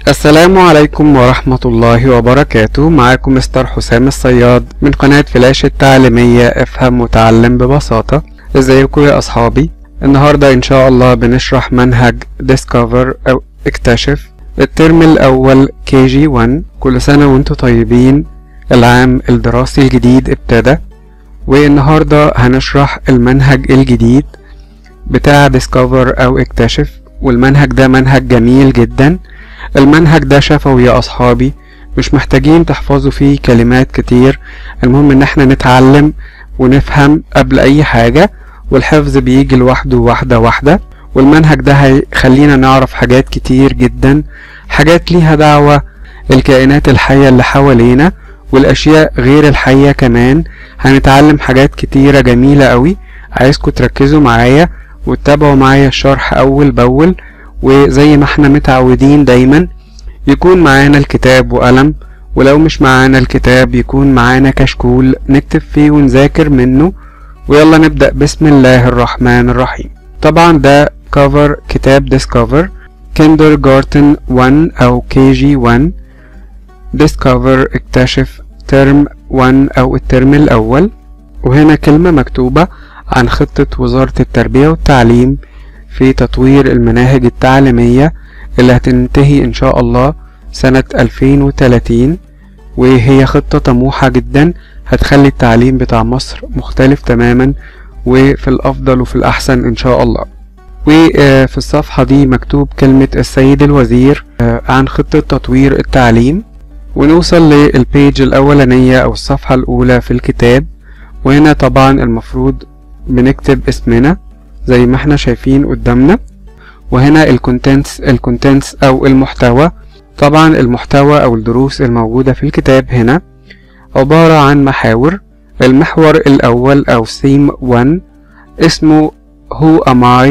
السلام عليكم ورحمة الله وبركاته. معاكم مستر حسام الصياد من قناة فلاش التعليمية افهم وتعلم ببساطة. ازيكم يا اصحابي؟ النهاردة ان شاء الله بنشرح منهج Discover او اكتشف الترم الاول KG1. كل سنة وانتم طيبين، العام الدراسي الجديد ابتدى، والنهاردة هنشرح المنهج الجديد بتاع Discover او اكتشف. والمنهج ده منهج جميل جدا. المنهج ده شفوي يا اصحابي، مش محتاجين تحفظوا فيه كلمات كتير، المهم ان احنا نتعلم ونفهم قبل اي حاجة، والحفظ بيجي لوحده واحدة واحدة. والمنهج ده هيخلينا نعرف حاجات كتير جدا، حاجات ليها دعوة الكائنات الحية اللي حوالينا والاشياء غير الحية كمان. هنتعلم حاجات كتيرة جميلة قوي. عايزكم تركزوا معايا وتتابعوا معايا الشرح اول باول، وزي ما احنا متعودين دايما يكون معانا الكتاب وقلم، ولو مش معانا الكتاب يكون معانا كشكول نكتب فيه ونذاكر منه. ويلا نبدأ بسم الله الرحمن الرحيم. طبعا ده كفر كتاب Discover Kindergarten 1 او KG1. Discover اكتشف ترم 1 او الترم الاول. وهنا كلمة مكتوبة عن خطة وزارة التربية والتعليم في تطوير المناهج التعليمية اللي هتنتهي ان شاء الله سنة 2030، وهي خطة طموحة جدا هتخلي التعليم بتاع مصر مختلف تماما وفي الافضل وفي الاحسن ان شاء الله. وفي الصفحة دي مكتوب كلمة السيد الوزير عن خطة تطوير التعليم. ونوصل للبيج الاولانية او الصفحة الاولى في الكتاب، وهنا طبعا المفروض بنكتب اسمنا زي ما احنا شايفين قدامنا. وهنا الكونتنتس او المحتوى. طبعا المحتوى او الدروس الموجودة في الكتاب هنا عبارة عن محاور. المحور الاول او theme 1 اسمه who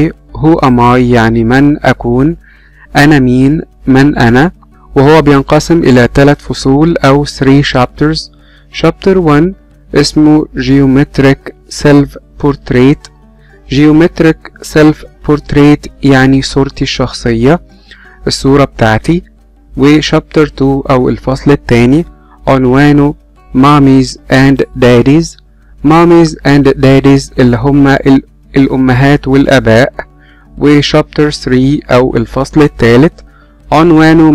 am I يعني من اكون، انا مين، من انا. وهو بينقسم الى 3 فصول او 3 chapters. chapter 1 اسمه geometric self portrait. geometric self portrait يعني صورتي الشخصية، الصورة بتاعتي. وشابتر 2 او الفصل الثاني عنوانه mommies and daddies. mommies and daddies اللي هما الامهات والاباء. وشابتر 3 او الفصل الثالث عنوانه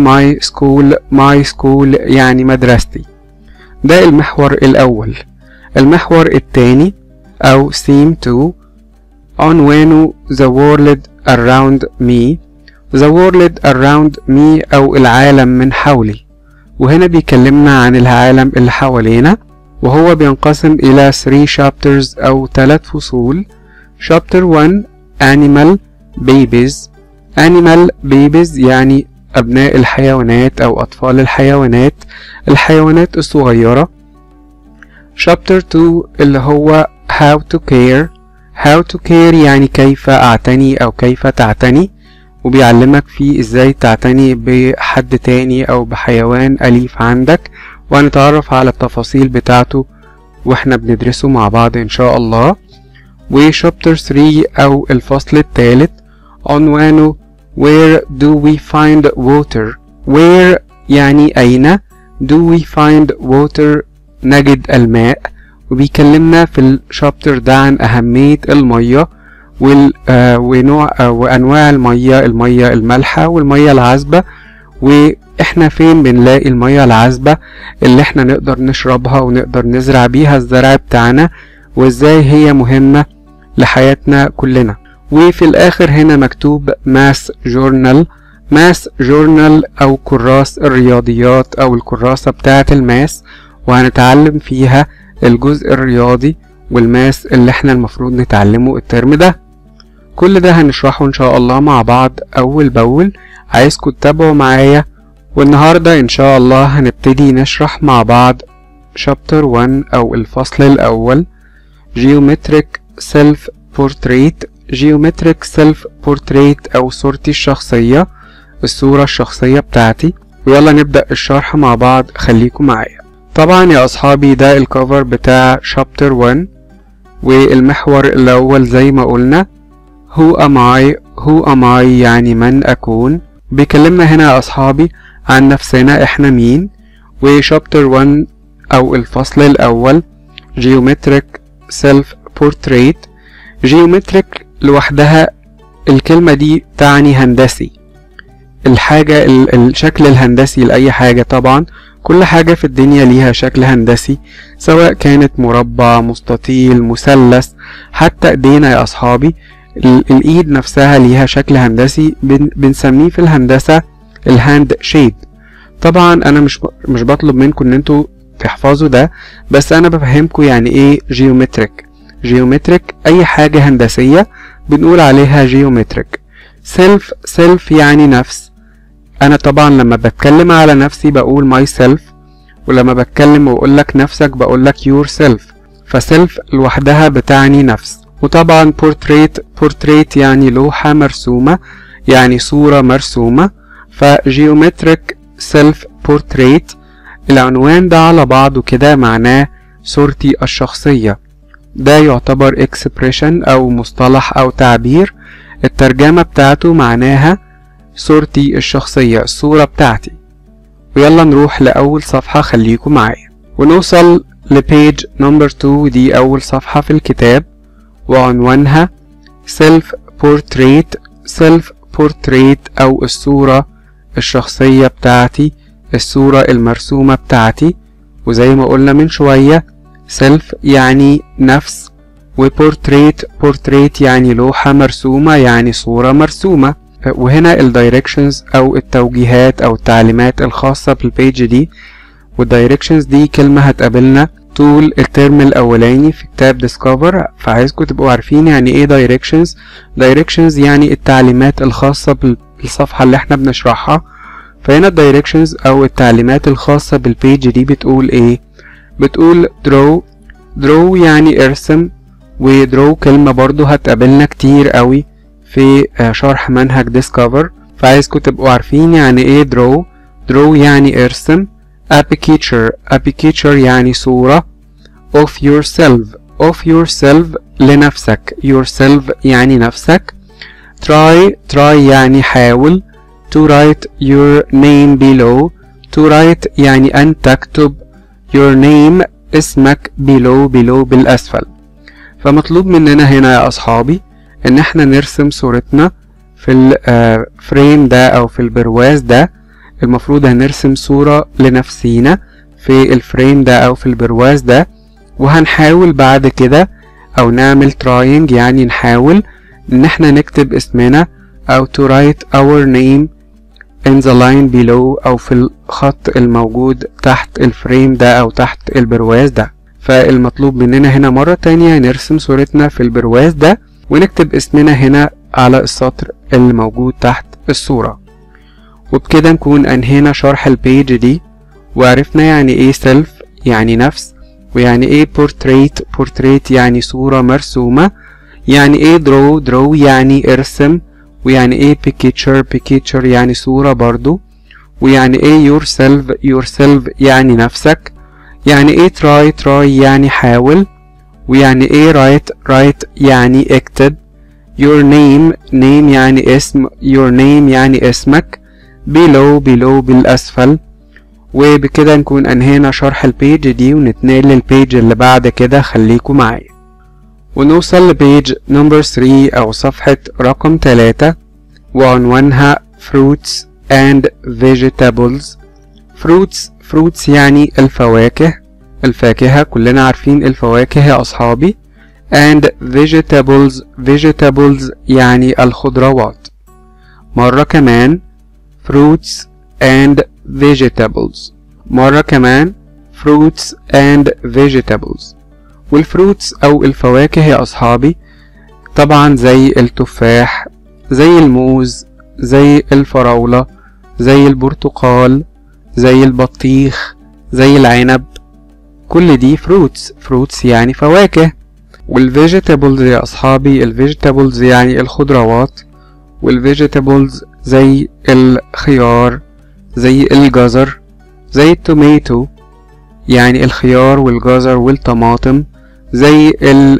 my school يعني مدرستي. ده المحور الاول. المحور الثاني او theme 2 عنوانه the world around me. the world around me او العالم من حولي. وهنا بيكلمنا عن العالم اللي حوالينا، وهو بينقسم الى 3 chapters او 3 فصول. chapter 1 animal babies. animal babies يعني ابناء الحيوانات او اطفال الحيوانات الصغيرة. chapter 2 اللي هو how to care يعني كيف اعتني او كيف تعتني، وبيعلمك فيه ازاي تعتني بحد تاني او بحيوان اليف عندك، وهنتعرف على التفاصيل بتاعته واحنا بندرسه مع بعض ان شاء الله. وشابتر 3 او الفصل الثالث عنوانه where do we find water. where يعني اين، do we find water نجد الماء. وبيكلمنا في الشابتر ده عن أهمية المية وأنواع المية المالحة والمية العذبة، وإحنا فين بنلاقي المية العذبة اللي إحنا نقدر نشربها ونقدر نزرع بيها الزرع بتاعنا، وإزاي هي مهمة لحياتنا كلنا. وفي الآخر هنا مكتوب ماس جورنال أو كراس الرياضيات أو الكراسة بتاعة الماس، وهنتعلم فيها الجزء الرياضي والماس اللي احنا المفروض نتعلمه الترم ده. كل ده هنشرحه ان شاء الله مع بعض اول باول. عايزكم تتابعوا معايا. والنهاردة ان شاء الله هنبتدي نشرح مع بعض شابتر 1 او الفصل الاول geometric self portrait او صورتي الشخصية، الصورة الشخصية بتاعتي. ويلا نبدأ الشرح مع بعض، خليكم معايا. طبعا يا اصحابي ده الكفر بتاع شابتر 1. والمحور الاول زي ما قلنا who am I يعني من اكون. بيكلمنا هنا يا اصحابي عن نفسنا احنا مين. وشابتر 1 او الفصل الاول Geometric Self Portrait. Geometric لوحدها الكلمة دي تعني هندسي، الحاجة الشكل الهندسي لأي حاجة. طبعا كل حاجة في الدنيا ليها شكل هندسي، سواء كانت مربع، مستطيل، مثلث، حتى ايدينا يا اصحابي، الايد نفسها ليها شكل هندسي بنسميه في الهندسة الهاند شيب. طبعا انا مش بطلب منكم ان انتوا تحفظوا ده، بس انا بفهمكم يعني ايه جيومتريك. جيومتريك اي حاجة هندسية بنقول عليها جيومتريك. سيلف يعني نفس. انا طبعا لما بتكلم على نفسي بقول ماي سيلف، ولما بتكلم واقول لك نفسك بقول لك يور سيلف. فسيلف لوحدها بتعني نفس. وطبعا بورتريت يعني لوحة مرسومة، يعني صورة مرسومة. فجيومتريك سيلف بورتريت العنوان ده على بعضه كده معناه صورتي الشخصية. ده يعتبر expression او مصطلح او تعبير، الترجمة بتاعته معناها صورتي الشخصية، الصورة بتاعتي. ويلا نروح لأول صفحة، خليكم معايا ونوصل لبيج نمبر 2. دي أول صفحة في الكتاب وعنوانها Self Portrait أو الصورة الشخصية بتاعتي، الصورة المرسومة بتاعتي. وزي ما قلنا من شوية Self يعني نفس، وبورتريت يعني لوحة مرسومة، يعني صورة مرسومة. وهنا الدايركشنز او التوجيهات او التعليمات الخاصة بالبيج دي، والدايركشنز دي كلمة هتقابلنا طول الترم الاولاني في كتاب ديسكفر، فعايزكم تبقوا عارفين يعني ايه دايركشنز يعني التعليمات الخاصة بالصفحة اللي احنا بنشرحها. فهنا الدايركشنز او التعليمات الخاصة بالبيج دي بتقول ايه؟ بتقول draw يعني ارسم. ودرو كلمة برضو هتقابلنا كتير قوي في شرح منهج ديسكفر، فعايزكم تبقوا عارفين يعني ايه درو يعني ارسم. a picture يعني صورة. of yourself لنفسك، yourself يعني نفسك. try يعني حاول. to write your name below يعني أن تكتب your name اسمك below بالأسفل. فمطلوب مننا هنا يا أصحابي إن احنا نرسم صورتنا في الفريم ده أو في البرواز ده. المفروض هنرسم صورة لنفسينا في الفريم ده أو في البرواز ده، وهنحاول بعد كده أو نعمل trying يعني نحاول إن احنا نكتب اسمنا أو to write our name in the line below أو في الخط الموجود تحت الفريم ده أو تحت البرواز ده. فالمطلوب مننا هنا مرة تانية نرسم صورتنا في البرواز ده ونكتب اسمنا هنا على السطر اللي موجود تحت الصورة. وبكده نكون أنهينا شرح البيج دي، وعرفنا يعني ايه سيلف يعني نفس، ويعني ايه بورتريت يعني صورة مرسومة، يعني ايه درو يعني ارسم، ويعني ايه بيكتشر يعني صورة برضو، ويعني ايه yourself يعني نفسك، يعني ايه try يعني حاول، ويعني ايه write يعني اكتب، your name يعني اسم، your name يعني اسمك، below بالأسفل. وبكده نكون أنهينا شرح البيج دي ونتنقل للبيج اللي بعد كده، خليكم معايا ونوصل لبيج نمبر 3 أو صفحة رقم 3 وعنوانها fruits and vegetables. fruits يعني الفاكهة، كلنا عارفين الفواكه يا أصحابي. and vegetables يعني الخضروات. مرة كمان fruits and vegetables. مرة كمان fruits and vegetables. والفروتس أو الفواكه يا أصحابي طبعا زي التفاح، زي الموز، زي الفراولة، زي البرتقال، زي البطيخ، زي العنب، كل دي fruits يعني فواكه. والvegetables يا أصحابي الvegetables يعني الخضروات، والvegetables زي الخيار، زي الجزر، زي التوماتو يعني الخيار والجزر والطماطم، زي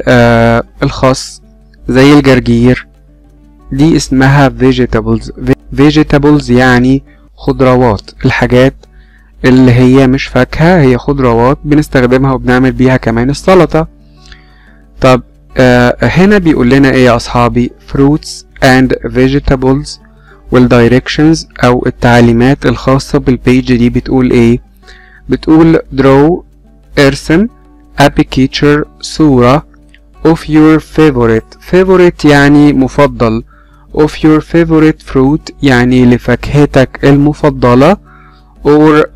الخس، زي الجرجير، دي اسمها vegetables يعني خضروات، الحاجات اللي هي مش فاكهة هي خضروات بنستخدمها وبنعمل بيها كمان السلطة. طب هنا بيقول لنا ايه يا اصحابي؟ fruits and vegetables والdirections او التعليمات الخاصة بالبيج دي بتقول ايه؟ بتقول draw ارسم a picture صورة of your favorite يعني مفضل، of your favorite fruit يعني لفاكهتك المفضلة، or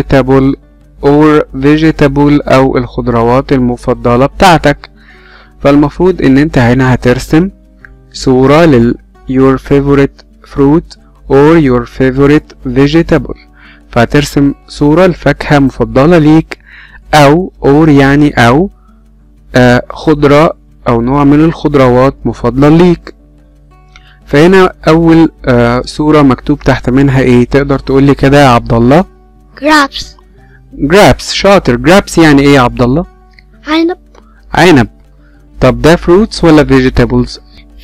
vegetable أو الخضروات المفضلة بتاعتك. فالمفروض ان انت هنا هترسم صورة your favorite fruit or your favorite vegetable، فهترسم صورة لفاكهة مفضلة ليك او or يعني او خضرة او نوع من الخضروات مفضل ليك. فهنا اول صورة مكتوب تحت منها ايه؟ تقدر تقولي كده يا عبد الله؟ grapes. شاطر. grapes يعني ايه يا عبد الله؟ عنب. طب ده fruits ولا vegetables؟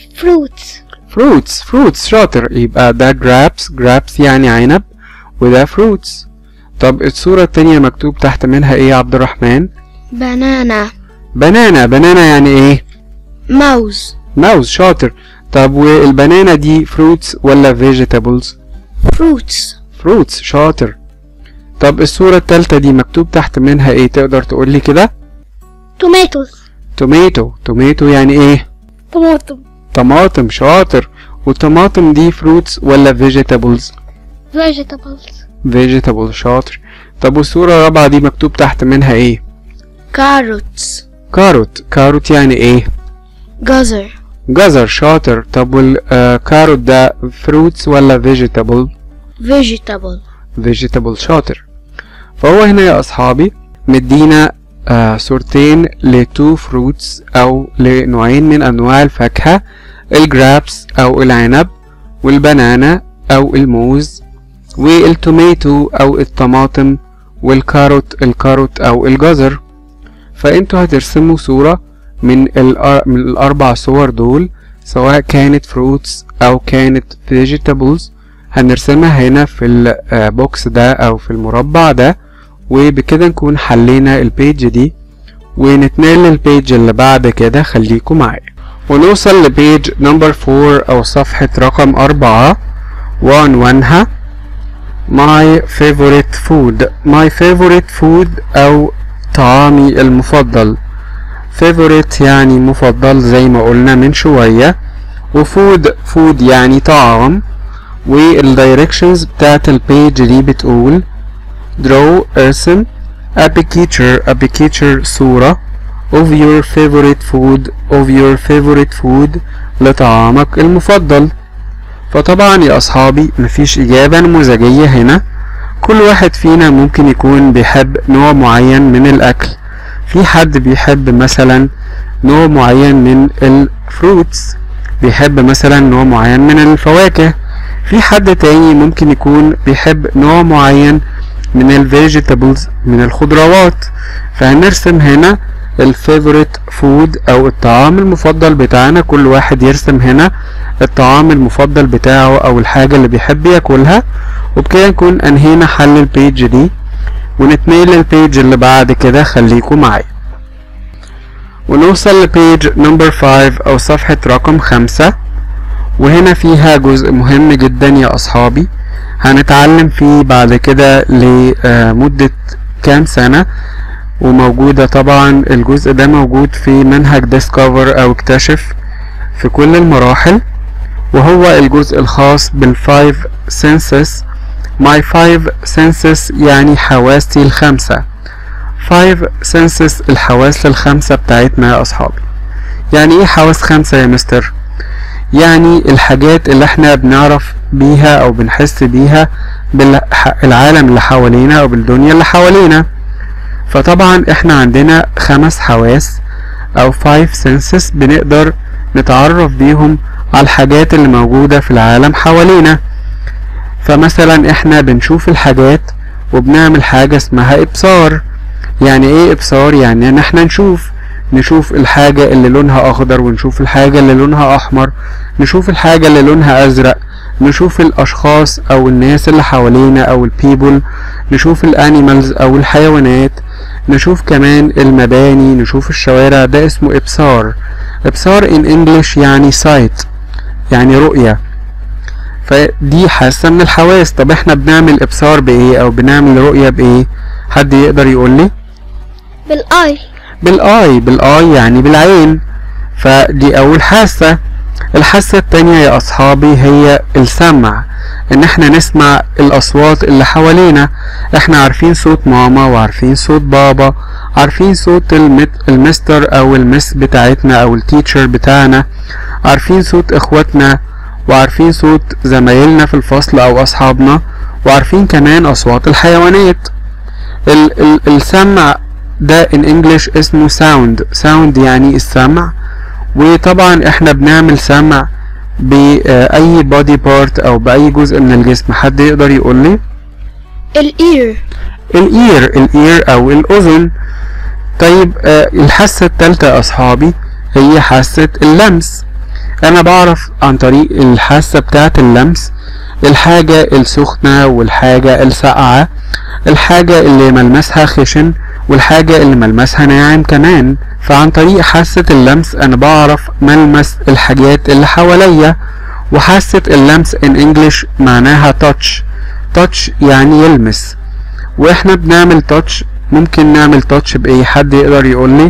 fruits. شاطر. يبقى ده grapes يعني عنب وده fruits. طب الصورة التانية مكتوب تحت منها ايه يا عبد الرحمن؟ بنانا يعني ايه؟ موز. شاطر. طب والبنانا دي fruits ولا vegetables؟ fruits. شاطر. طب الصورة التالتة دي مكتوب تحت منها ايه؟ تقدر تقولي كده؟ tomato يعني ايه؟ طماطم. شاطر. والطماطم دي fruits ولا vegetables؟ vegetables. شاطر. طب والصورة الرابعة دي مكتوب تحت منها ايه؟ كاروت يعني ايه؟ جزر. شاطر. طب والكاروت ده fruits ولا vegetable؟ شاطر. فهو هنا يا اصحابي مدينا صورتين لتو fruits او لنوعين من انواع الفاكهة، الجرابس او العنب، والبنانا او الموز، والتوميتو او الطماطم، والكاروت او الجزر. فانتوا هترسموا صورة من الاربع صور دول، سواء كانت fruits او كانت vegetables، هنرسمها هنا في البوكس ده او في المربع ده، وبكده نكون حلينا البيج دي، ونتنقل للبيج اللي بعد كده. خليكم معايا ونوصل لبيج نمبر 4 او صفحة رقم 4 وعنوانها my favorite food او طعامي المفضل. favorite يعني مفضل زي ما قلنا من شوية، وفود يعني طعام. والdirections بتاعت البيج دي بتقول draw ارسم a picture صورة of your favorite food لطعامك المفضل. فطبعا يا اصحابي مفيش اجابة نموذجية هنا، كل واحد فينا ممكن يكون بيحب نوع معين من الاكل. في حد بيحب مثلا نوع معين من الفروتس، بيحب مثلا نوع معين من الفواكه. في حد تاني ممكن يكون بيحب نوع معين من الفيجيتابلز من الخضروات. فهنرسم هنا الفيفوريت فود او الطعام المفضل بتاعنا، كل واحد يرسم هنا الطعام المفضل بتاعه او الحاجة اللي بيحب ياكلها. وبكده نكون انهينا حل البيج دي، ونتنقل للبيج اللي بعد كده. خليكم معايا ونوصل لبيج نمبر 5 او صفحة رقم 5، وهنا فيها جزء مهم جدا يا اصحابي هنتعلم فيه بعد كده لمدة كام سنة، وموجودة طبعا الجزء ده موجود في منهج ديسكفر او اكتشف في كل المراحل، وهو الجزء الخاص بالفايف سنسز. my 5 senses يعني حواسي الخمسة. 5 senses الحواس الخمسة بتاعتنا يا اصحابي. يعني ايه حواس خمسة يا مستر؟ يعني الحاجات اللي احنا بنعرف بيها او بنحس بيها بالعالم اللي حوالينا او بالدنيا اللي حوالينا. فطبعا احنا عندنا 5 حواس او 5 senses بنقدر نتعرف بيهم على الحاجات اللي موجودة في العالم حوالينا. فمثلا احنا بنشوف الحاجات وبنعمل حاجة اسمها ابصار. يعني ايه ابصار؟ يعني ان احنا نشوف الحاجة اللي لونها اخضر، ونشوف الحاجة اللي لونها احمر، نشوف الحاجة اللي لونها ازرق، نشوف الاشخاص او الناس اللي حوالينا او البيبل، نشوف الانيمالز او الحيوانات، نشوف كمان المباني، نشوف الشوارع. ده اسمه ابصار. ابصار in English يعني sight، يعني رؤية. فدي حاسة من الحواس. طب احنا بنعمل ابصار بايه او بنعمل رؤية بايه؟ حد يقدر يقولي؟ بالاي. بالاي يعني بالعين. فدي اول حاسة. الحاسة التانية يا اصحابي هي السمع، ان احنا نسمع الاصوات اللي حوالينا. احنا عارفين صوت ماما وعارفين صوت بابا، عارفين صوت المستر او المس بتاعتنا او التيتشر بتاعنا، عارفين صوت اخواتنا، وعارفين صوت زمايلنا في الفصل او اصحابنا، وعارفين كمان اصوات الحيوانات. السمع ده in English اسمه sound يعني السمع. وطبعا احنا بنعمل سمع بأي body part او بأي جزء من الجسم. حد يقدر يقولي؟ الاير او الاذن. طيب الحاسة التالتة يا اصحابي هي حاسة اللمس. انا بعرف عن طريق الحاسة بتاعت اللمس الحاجة السخنة والحاجة الساقعة، الحاجة اللي ملمسها خشن والحاجة اللي ملمسها ناعم كمان. فعن طريق حاسة اللمس انا بعرف ملمس الحاجات اللي حواليا. وحاسة اللمس in English معناها touch يعني يلمس. واحنا بنعمل touch ممكن نعمل touch بايه؟ حد يقدر يقولي؟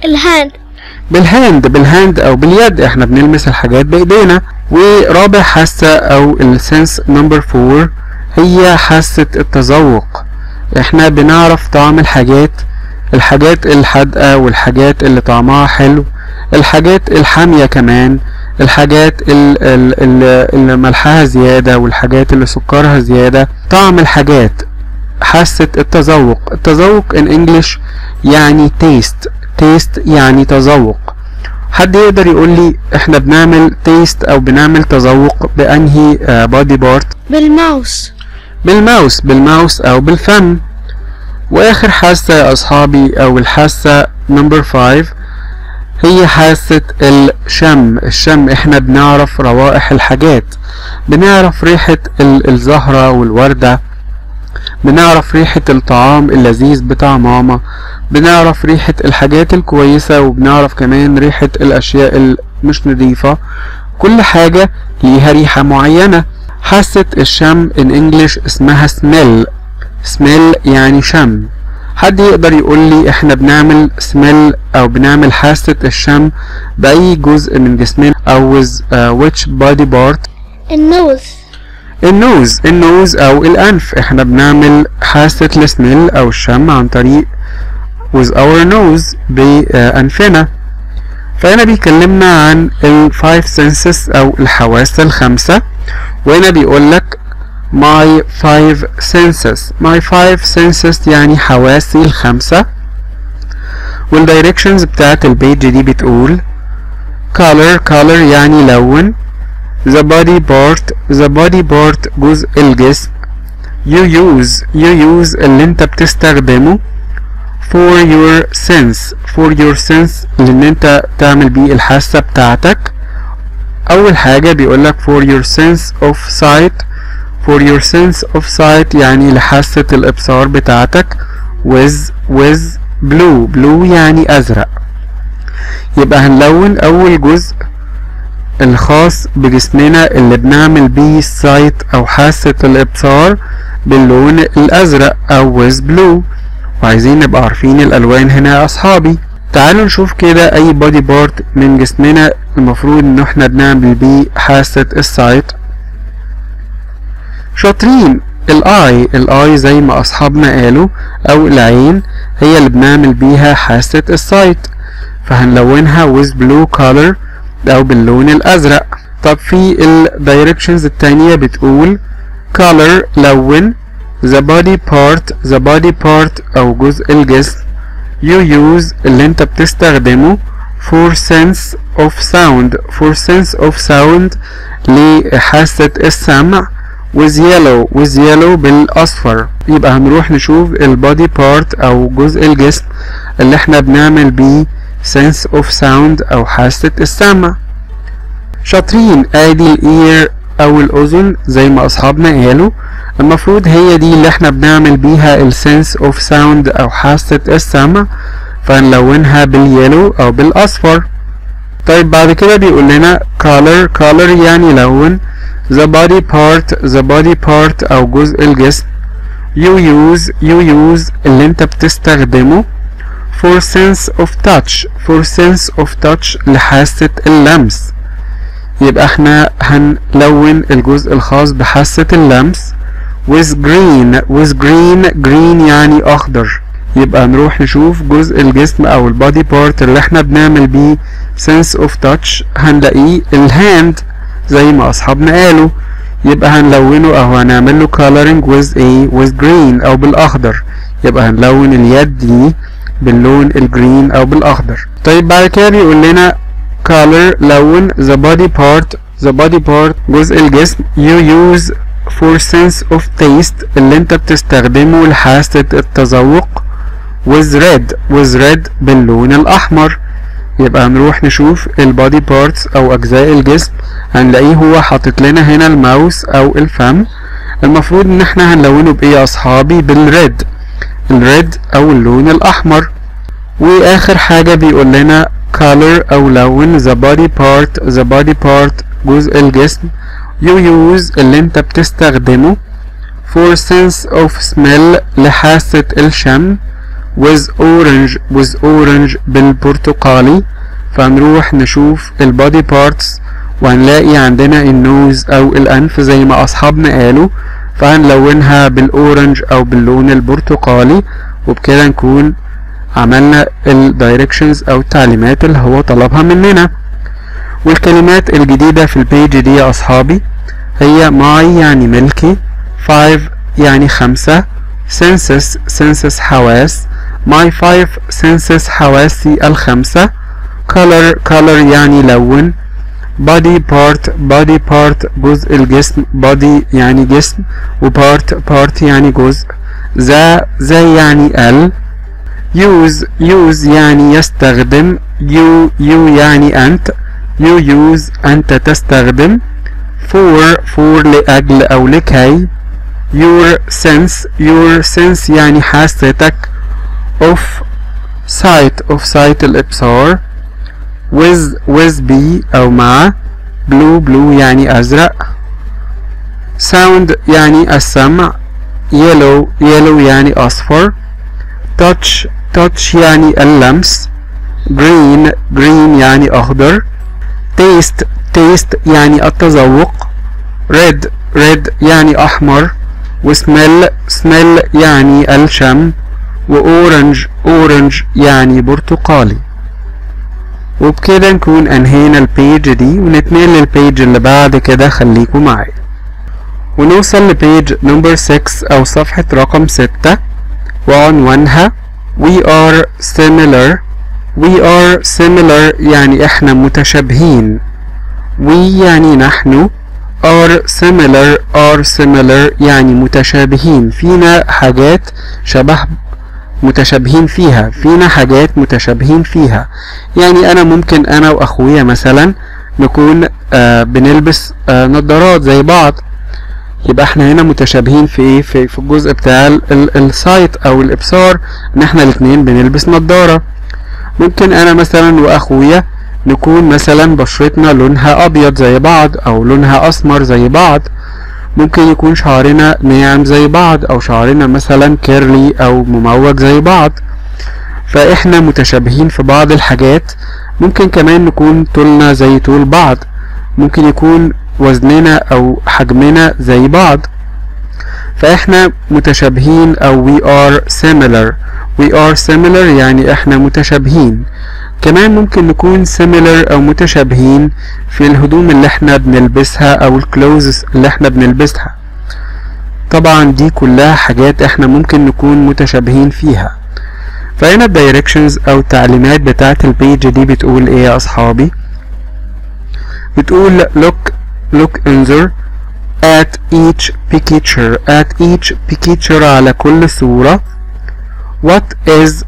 بالهاند او باليد. احنا بنلمس الحاجات بايدينا. ورابع حاسة او السنس نمبر 4 هي حاسة التذوق. احنا بنعرف طعم الحاجات الحادقة والحاجات اللي طعمها حلو، الحاجات الحامية كمان، الحاجات اللي ملحها زيادة والحاجات اللي سكرها زيادة. طعم الحاجات. حاسة التذوق in English يعني taste يعني تذوق. حد يقدر يقول لي احنا بنعمل taste او بنعمل تذوق بانهي body part؟ بالماوس او بالفم. واخر حاسة يا اصحابي او الحاسة نمبر 5 هي حاسة الشم. احنا بنعرف روائح الحاجات، بنعرف ريحة الزهرة والوردة، بنعرف ريحة الطعام اللذيذ بتاع ماما، بنعرف ريحة الحاجات الكويسة، وبنعرف كمان ريحة الاشياء المش نظيفة. كل حاجة ليها ريحة معينة. حاسة الشم in English اسمها smell يعني شم. حد يقدر يقول لي احنا بنعمل smell او بنعمل حاسة الشم بأي جزء من جسمنا او with which body part؟ النوز او الانف. احنا بنعمل حاسة السميل او الشم عن طريق with our nose بأنفنا. فهنا بيكلمنا عن ال 5 senses او الحواس الخمسة. وهنا بيقولك my 5 senses يعني حواسي الخمسة. والdirections بتاعت البيج دي بتقول color يعني لون، the body part جزء الجسم، you use اللي انت بتستخدمه، for your sense اللي انت تعمل بيه الحاسة بتاعتك. اول حاجة بيقولك for your sense of sight يعني لحاسة الابصار بتاعتك. with blue يعني ازرق. يبقى هنلون اول جزء الخاص بجسمنا اللي بنعمل بيه السايت او حاسة الابصار باللون الازرق او with blue. وعايزين نبقى عارفين الالوان هنا يا اصحابي. تعالوا نشوف كده اي body part من جسمنا المفروض ان احنا بنعمل بيه حاسة السايت. شاطرين. الاي زي ما اصحابنا قالوا او العين هي اللي بنعمل بيها حاسة السايت، فهنلونها with blue color او باللون الازرق. طب في الدايركشنز التانية بتقول color لون، the body part او جزء الجسم، you use اللي انت بتستخدمه، for sense of sound لحاسة السمع، with yellow بالاصفر. يبقى هنروح نشوف البودي بارت او جزء الجسم اللي احنا بنعمل بيه sense of sound او حاسة السمع. شاطرين. ادي الاير او الاذن زي ما اصحابنا قالوا. المفروض هي دي اللي احنا بنعمل بيها السنس اوف ساوند او حاسة السمع، فنلونها باليلو او بالاصفر. طيب بعد كده بيقول لنا color يعني لون. the body part او جزء الجسم. you use اللي انت بتستخدمه. for sense of touch لحاسة اللمس. يبقى احنا هنلون الجزء الخاص بحاسة اللمس. with green يعني اخضر. يبقى نروح نشوف جزء الجسم او البادي بارت اللي احنا بنعمل بيه sense of touch، هنلاقيه الهاند زي ما اصحابنا قالوا. يبقى هنلونه او هنعمل له coloring with green او بالاخضر. يبقى هنلون اليد دي باللون الجرين او بالاخضر. طيب بعد كده بيقول لنا color لون the body part جزء الجسم. you use for sense of taste اللي انت بتستخدمه لحاسة التذوق. with red باللون الاحمر. يبقى هنروح نشوف البادي بارتس او اجزاء الجسم، هنلاقيه هو حاطط لنا هنا الماوس او الفم. المفروض ان احنا هنلونه بايه يا اصحابي؟ بالريد، الريد او اللون الاحمر. واخر حاجة بيقول لنا color او لون the body part جزء الجسم. you use اللي انت بتستخدمه for sense of smell لحاسة الشم. with orange بالبرتقالي. فنروح نشوف البادي بارتس وهنلاقي عندنا النوز او الانف زي ما اصحابنا قالوا، فهنلونها بالاورنج او باللون البرتقالي. وبكده نكون عملنا الدايركشنز او التعليمات اللي هو طلبها مننا. والكلمات الجديدة في البيج دي يا اصحابي هي my يعني ملكي، 5 يعني 5، senses حواس، my 5 senses حواسي الخمسة، color يعني لون، body part جزء الجسم، body يعني جسم، part يعني جزء، ذا يعني ال، use يعني يستخدم، you يعني أنت، you use أنت تستخدم، for لأجل أو لكي، your sense يعني حاستك، of sight الإبصار، with be أو مع، blue يعني أزرق، sound يعني السمع، yellow يعني أصفر، touch يعني اللمس، green يعني أخضر، taste يعني التذوق، red يعني أحمر، وsmell يعني الشم، وorange يعني برتقالي. وبكده نكون انهينا البيج دي ونتنقل للبيج اللي بعد كده. خليكم معايا ونوصل لبيج نمبر 6 او صفحة رقم 6 وعنوانها we are similar يعني احنا متشابهين. we يعني نحن، are similar يعني متشابهين، فينا حاجات متشابهين فيها. يعني انا ممكن انا واخويا مثلا نكون بنلبس نظارات زي بعض، يبقى احنا هنا متشابهين في ايه؟ في الجزء بتاع السايت او الابصار، ان احنا الاتنين بنلبس نظارة. ممكن انا مثلا واخويا نكون مثلا بشرتنا لونها ابيض زي بعض او لونها اسمر زي بعض. ممكن يكون شعرنا ناعم زي بعض او شعرنا مثلا كيرلي او مموج زي بعض. فاحنا متشابهين في بعض الحاجات. ممكن كمان نكون طولنا زي طول بعض، ممكن يكون وزننا او حجمنا زي بعض، فاحنا متشابهين او we are similar يعني احنا متشابهين. كمان ممكن نكون similar او متشابهين في الهدوم اللي احنا بنلبسها او الكلوزز اللي احنا بنلبسها. طبعا دي كلها حاجات احنا ممكن نكون متشابهين فيها. فهنا الدايركشنز او التعليمات بتاعت البيج دي بتقول ايه يا اصحابي؟ بتقول look انظر at each picture على كل صورة. what is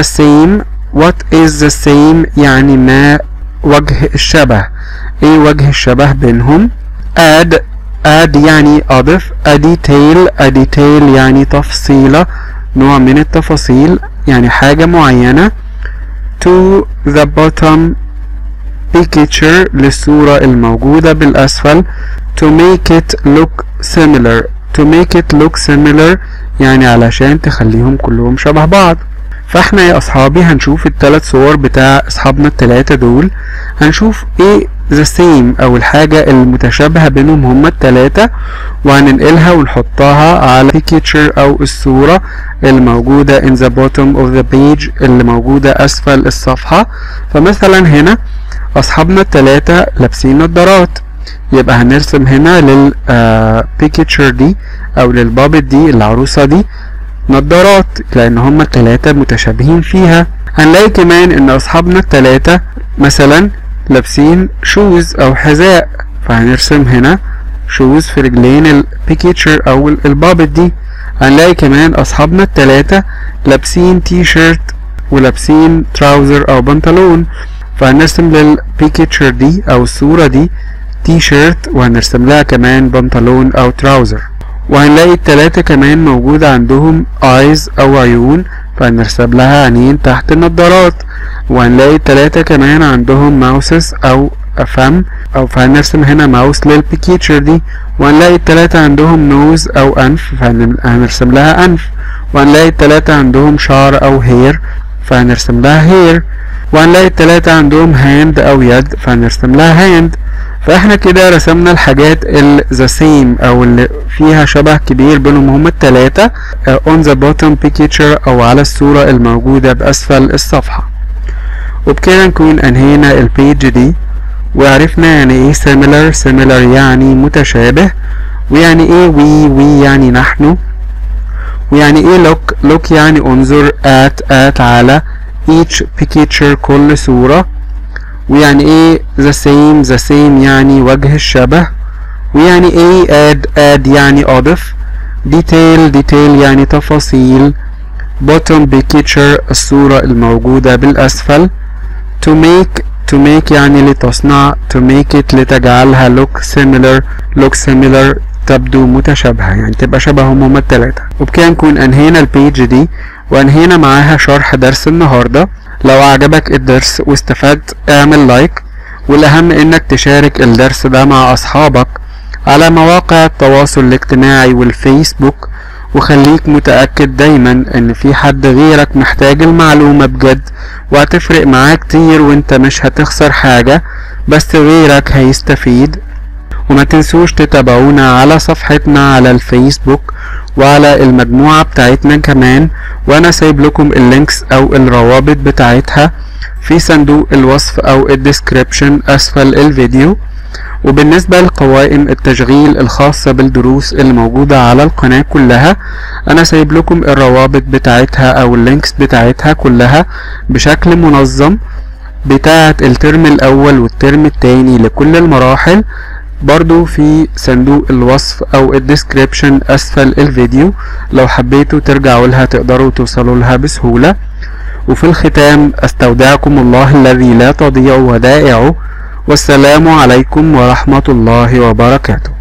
the same يعني ما وجه الشبه، ايه وجه الشبه بينهم. add يعني أضف. a detail يعني تفصيلة، نوع من التفاصيل، يعني حاجة معينة. to the bottom picture للصورة الموجودة بالأسفل. to make it look similar يعني علشان تخليهم كلهم شبه بعض. فاحنا يا اصحابي هنشوف الثلاث صور بتاع اصحابنا الثلاثة دول، هنشوف ايه the same او الحاجة المتشابهة بينهم هما الثلاثة، وهننقلها ونحطها على picture او الصورة الموجودة in the bottom of the page اللي موجودة اسفل الصفحة. فمثلا هنا اصحابنا الثلاثة لابسين نظارات، يبقى هنرسم هنا لل picture دي او للبابت دي العروسة دي نظارات، لان هما التلاتة متشابهين فيها. هنلاقي كمان ان اصحابنا التلاتة مثلا لابسين شوز او حذاء، فهنرسم هنا شوز في رجلين البيكتشر او البابت دي. هنلاقي كمان اصحابنا التلاتة لابسين تي شيرت ولابسين تراوزر او بنطلون، فهنرسم للبيكتشر دي او الصورة دي تي شيرت، وهنرسم لها كمان بنطلون او تراوزر. وهنلاقي التلاتة كمان موجود عندهم eyes او عيون، فهنرسم لها عينين تحت النظارات. وهنلاقي التلاتة كمان عندهم ماوسز او فم، او فهنرسم هنا ماوس للبيكتشر دي. وهنلاقي التلاتة عندهم نوز او انف، فهنرسم لها انف. وهنلاقي التلاتة عندهم شعر او هير، فهنرسم لها هير. وهنلاقي التلاتة عندهم هاند او يد، فهنرسم لها هاند. فاحنا كده رسمنا الحاجات the same او اللي فيها شبه كبير بينهم هما التلاتة on the bottom picture او على الصورة الموجودة باسفل الصفحة. وبكده نكون انهينا البيج دي، وعرفنا يعني ايه similar يعني متشابه، ويعني ايه we يعني نحن، ويعني ايه look يعني انظر، at على each picture كل صورة، ويعني ايه the same يعني وجه الشبه، ويعني ايه add يعني اضف، detail يعني تفاصيل، bottom picture الصورة الموجودة بالاسفل، to make يعني لتصنع، to make it لتجعلها look similar تبدو متشابهة، يعني تبقى شبههم هما التلاتة. وبكده نكون انهينا البيج دي وانهينا معاها شرح درس النهاردة. لو عجبك الدرس واستفدت اعمل لايك، والاهم انك تشارك الدرس ده مع اصحابك على مواقع التواصل الاجتماعي والفيسبوك، وخليك متأكد دايما ان في حد غيرك محتاج المعلومة بجد، وهتفرق معاه كتير وانت مش هتخسر حاجة، بس غيرك هيستفيد. وما تنسوش تتابعونا على صفحتنا على الفيسبوك وعلى المجموعة بتاعتنا كمان، وانا سايب لكم اللينكس او الروابط بتاعتها في صندوق الوصف او الديسكريبشن اسفل الفيديو. وبالنسبة لقوائم التشغيل الخاصة بالدروس اللي موجودة على القناة كلها، انا سايب لكم الروابط بتاعتها او اللينكس بتاعتها كلها بشكل منظم، بتاعت الترم الاول والترم التاني لكل المراحل، برضو في صندوق الوصف او الديسكريبشن اسفل الفيديو. لو حبيتوا ترجعوا لها تقدروا توصلوا لها بسهولة. وفي الختام استودعكم الله الذي لا تضيع ودائعه، والسلام عليكم ورحمة الله وبركاته.